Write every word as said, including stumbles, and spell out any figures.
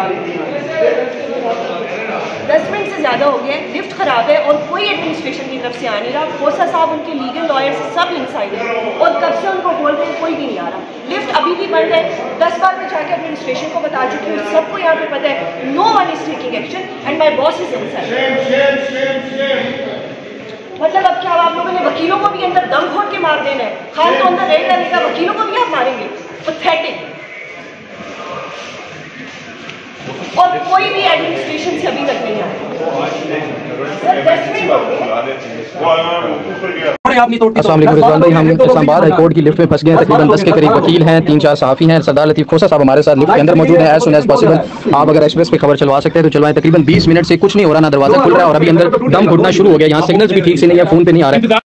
दस मिनट से ज़्यादा हो गया है, लिफ्ट ख़राब है और कोई एडमिनिस्ट्रेशन की तरफ से आ नहीं रहा। खोसा साहब, उनके लीगल लॉयर्स सब इनसाइड हैं और कब से उनको बोल रहे हैं, कोई भी नहीं आ रहा। लिफ्ट अभी भी बंद है। दस बार मैं जाके एडमिनिस्ट्रेशन को बता चुकी हूँ, सबको यहाँ पे पता है। No one is taking action and my boss is inside. मतलब अब क्या आप लोगों ने वकीलों को भी अंदर दम घोट के मार देना है? खान तो अंदर रहेगा रहेगा, वकीलों को भी आप मारेंगे? पैथेटिक। और कोई भी एडमिनिस्ट्रेशन से अभी तक नहीं आया। अस्सलाम वालेकुम रिजवान भाई, हम इस्लामाबाद हाई कोर्ट की लिफ्ट में फंस गए हैं। तकरीबन दस के करीब वकील हैं, तीन चार सहाफ़ी हैं। सरदार लतीफ़ खोसा साहब हमारे साथ लिफ्ट के अंदर मौजूद हैं। एज सुन एज पॉसिबल आप अगर एक्सप्रेस पे खबर चलवा सकते हैं तो चलवाएं। तकरीबन बीस मिनट से कुछ नहीं हो रहा, ना दरवाजा खुल रहा है और अभी अंदर दम घुटना शुरू हो गया। यहाँ सिग्नल्स भी ठीक से नहीं है, फोन पे नहीं आ रहा है।